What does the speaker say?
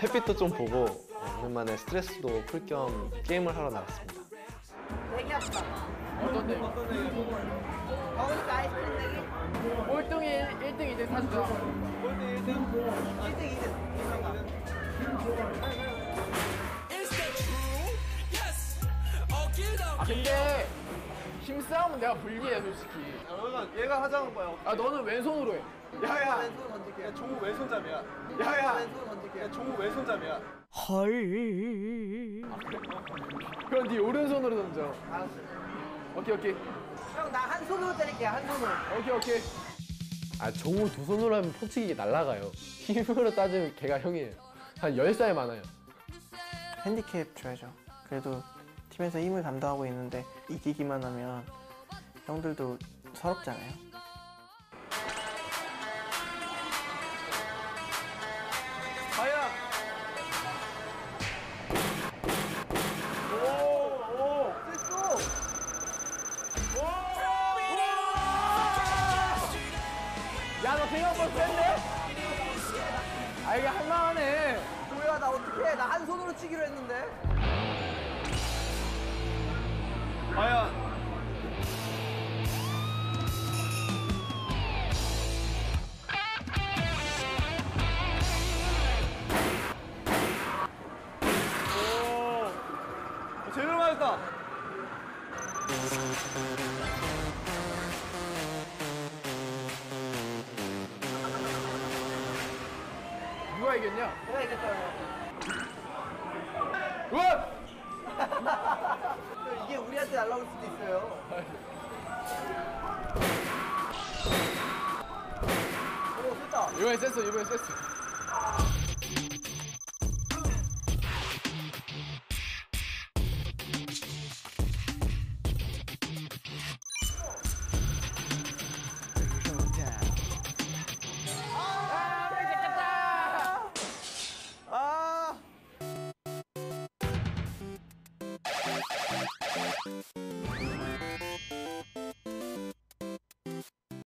햇빛도 좀 보고 오랜만에 스트레스도 풀 겸 게임을 하러 나갔습니다. 내기합시다. 어떤 내용? 더우니까 아이스크림 내기. 꼴등이 1등, 2등 사주자. 1등, 2등. 아 근데 힘싸움은 내가 불리해 솔직히. 그러면 얘가 하자는 거야. 아 너는 왼손으로 해. 야야. 왼손 던질게요. 야, 종우 왼손잡이야. 야야. 왼손 던질게요. 야, 종우 왼손잡이야. 그럼 네 오른손으로 던져. 알았어. 오케이 오케이. 형, 나 한 손으로 때릴게요, 한 손으로. 오케이 오케이. 아 종우 두 손으로 하면 포치기 날아가요. 힘으로 따지면 걔가 형이에요. 한 10살 많아요. 핸디캡 줘야죠. 그래도 팀에서 힘을 담당하고 있는데 이기기만 하면 형들도 서럽잖아요. 과연. 됐어! 야 너 생각보다 센데? 아 이게 할만하네. 뭐야, 나 어떡해. 나 한 손으로 치기로 했는데. 과연. 오. 제대로 맞았다. 누가 이겼냐? 내가 이겼잖아. 원! 이게 우리한테 날라올 수도 있어요. 오, 됐다. 이번에 셌어 이번에 셌어.